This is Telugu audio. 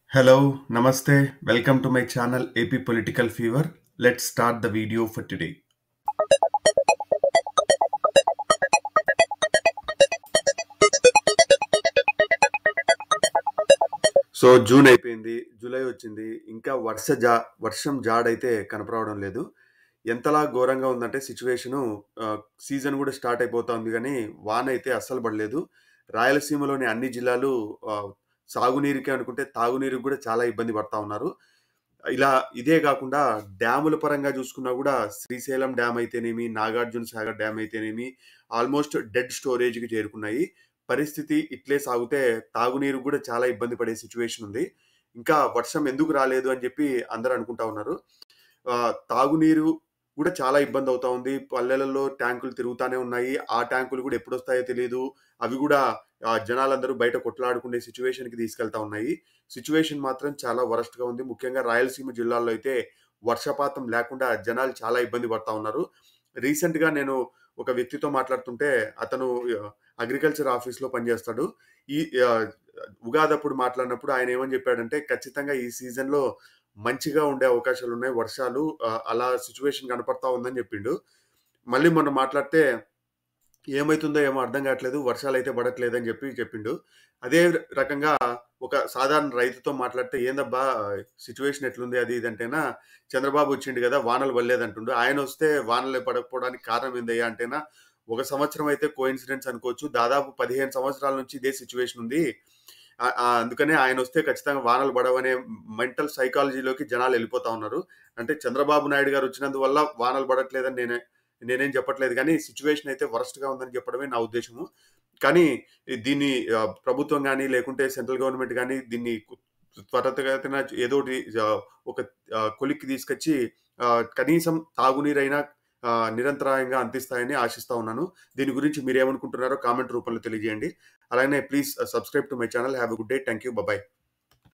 Hello, Namaste. Welcome to my channel AP Political Fever. Let's start the video for today. So June అయిపోయింది, జూలై వచ్చింది. ఇంకా వర్షం జాడైతే కనపడడం లేదు. ఎంతలా ఘోరంగా ఉందంటే సిచ్యువేషను సీజన్ కూడా స్టార్ట్ అయిపోతుంది కానీ వాన అయితే అస్సలు పడలేదు. రాయలసీమలోని అన్ని జిల్లాలు సాగునీరుకి అనుకుంటే తాగునీరుకి కూడా చాలా ఇబ్బంది పడతా ఉన్నారు. ఇలా ఇదే కాకుండా డ్యాముల పరంగా చూసుకున్నా కూడా శ్రీశైలం డ్యామ్ అయితేనేమి, నాగార్జున సాగర్ డ్యామ్ అయితేనేమి ఆల్మోస్ట్ డెడ్ స్టోరేజ్‌కి చేరుకున్నాయి. పరిస్థితి ఇట్లే సాగితే తాగునీరుకి కూడా చాలా ఇబ్బంది పడే సిచ్యువేషన్ ఉంది. ఇంకా వర్షం ఎందుకు రాలేదు అని చెప్పి అందరూ అనుకుంటా ఉన్నారు. తాగునీరు కూడా చాలా ఇబ్బంది అవుతా ఉంది. పల్లెలలో ట్యాంకులు తిరుగుతానే ఉన్నాయి. ఆ ట్యాంకులు కూడా ఎప్పుడొస్తాయో తెలీదు. అవి కూడా జనాలందరూ బయట కొట్లాడుకునే సిచ్యువేషన్‌కి తీసుకెళ్తా ఉన్నాయి. సిచ్యువేషన్ మాత్రం చాలా వరస్ట్‌గా ఉంది. ముఖ్యంగా రాయలసీమ జిల్లాల్లో అయితే వర్షపాతం లేకుండా జనాలు చాలా ఇబ్బంది పడతా ఉన్నారు. రీసెంట్‌గా నేను ఒక వ్యక్తితో మాట్లాడుతుంటే అతను అగ్రికల్చర్ ఆఫీస్‌లో పనిచేస్తాడు. ఈ ఆహ్, ఉగాదప్పుడు మాట్లాడినప్పుడు ఆయన ఏమని చెప్పాడంటే, ఖచ్చితంగా ఈ సీజన్‌లో మంచిగా ఉండే అవకాశాలున్నాయి. వర్షాలు అలా సిచ్యువేషన్ కనపడతా ఉందని చెప్పిండు. మళ్ళీ మొన్న మాట్లాడితే ఏమైతుందో ఏమో అర్థం కావట్లేదు. వర్షాలైతే పడట్లేదని చెప్పిండు. అదే రకంగా ఒక సాధారణ రైతుతో మాట్లాడితే, "ఏందబ్బా సిట్యుయేషన్ ఎట్లుంది?" అది ఇది అంటేనా, "చంద్రబాబు వచ్చిండు గదా! వానలు పడలేదంటుండు. ఆయనొస్తే వానలు పడకపోవడానికి కారణం ఏందయ్యా?" అంటేనా, "ఒక సంవత్సరం అయితే కోయిన్సిడెన్స్ అనుకోవచ్చు. దాదాపు 15 సంవత్సరాల నుంచి ఇదే సిట్యుయేషన్ ఉంది. అందుకనే ఆయనొస్తే ఖచ్చితంగా వానలు పడవనే మెంటల్ సైకాలజీలోకి జనాలు ఎళ్ళిపోతా ఉన్నారు. అంటే చంద్రబాబు నాయుడు గారు వచ్చినందువల్ల వానలు పడట్లేదని నేనేం చెప్పట్లేదు గానీ, సిట్యుయేషన్ అయితే వరస్ట్‌గా ఉందని చెప్పడమే నా ఉద్దేశ్యము. కానీ దీన్ని ప్రభుత్వం గాని, లేకుంటే సెంట్రల్ గవర్నమెంట్ గాని దీన్ని త్వరితగతిన ఏదోటి ఒక కొలిక్కి తీసుకొచ్చి కనీసం తాగునీరైనా నిరంతరాయంగా అందిస్తాయని ఆశిస్తా ఉన్నాను. దీని గురించి మీరేమనుకుంటున్నారో కామెంట్ రూపంలో తెలియజేయండి. అలానే please subscribe to my channel. Have a good day. Thank you. By.